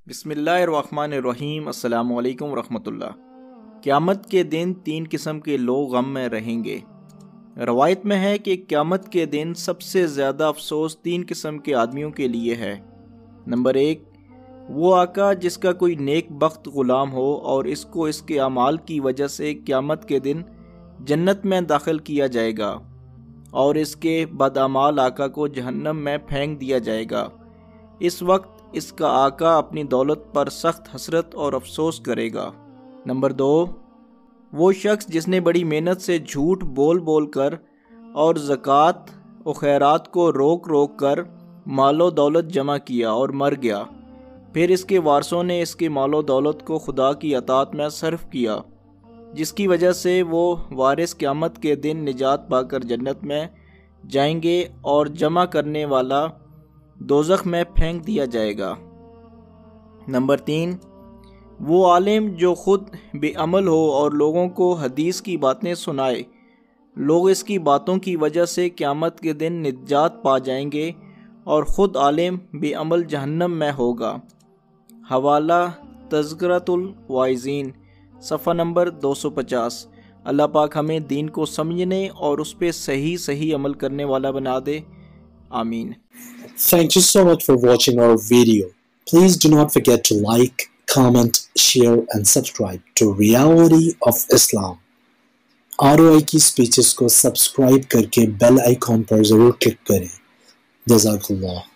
بسم اللہ الرحمن الرحیم۔ السلام علیکم ورحمۃ اللہ۔ قیامت کے دن تین قسم کے لوگ غم میں رہیں گے۔ روایت میں ہے کہ قیامت کے دن سب سے زیادہ افسوس تین قسم کے آدمیوں کے لیے ہے۔ نمبر 1، وہ آقا جس کا کوئی نیک بخت غلام ہو اور اس کو اس کے اعمال کی وجہ سے قیامت کے دن جنت میں داخل کیا جائے گا اور اس کے بدعمال آقا کو جہنم میں پھینک دیا جائے گا۔ اس وقت اس کا آقا اپنی دولت پر سخت حسرت اور افسوس کرے گا۔ نمبر 2، وہ شخص جس نے بڑی محنت سے جھوٹ بول بول کر اور زکوٰۃ و خیرات کو روک روک کر مال و دولت جمع کیا اور مر گیا، پھر اس کے وارثوں نے اس کے مال و دولت کو خدا کی اطاعت میں صرف کیا، جس کی وجہ سے وہ وارث قیامت کے دن نجات پا کر جنت میں جائیں گے اور جمع کرنے والا دوزخ میں پھینک دیا جائے گا۔ نمبر 3، وہ عالم جو خود بے عمل ہو اور لوگوں کو حدیث کی باتیں سنائے، لوگ اس کی باتوں کی وجہ سے قیامت کے دن نجات پا جائیں گے اور خود عالم بے عمل جہنم میں ہوگا۔ حوالہ تذکرۃ الواعظین، صفحہ نمبر 250۔ اللہ پاک ہمیں دین کو سمجھنے اور اس پہ صحیح عمل کرنے والا بنا دے، آمین۔ Thank you so much for watching our video. Please do not forget to like, comment, share and subscribe to Reality of Islam. ROI کی سپیچز کو سبسکرائب کر کے بیل آئیکن پر ضرور کلک کریں۔ جزاک اللہ۔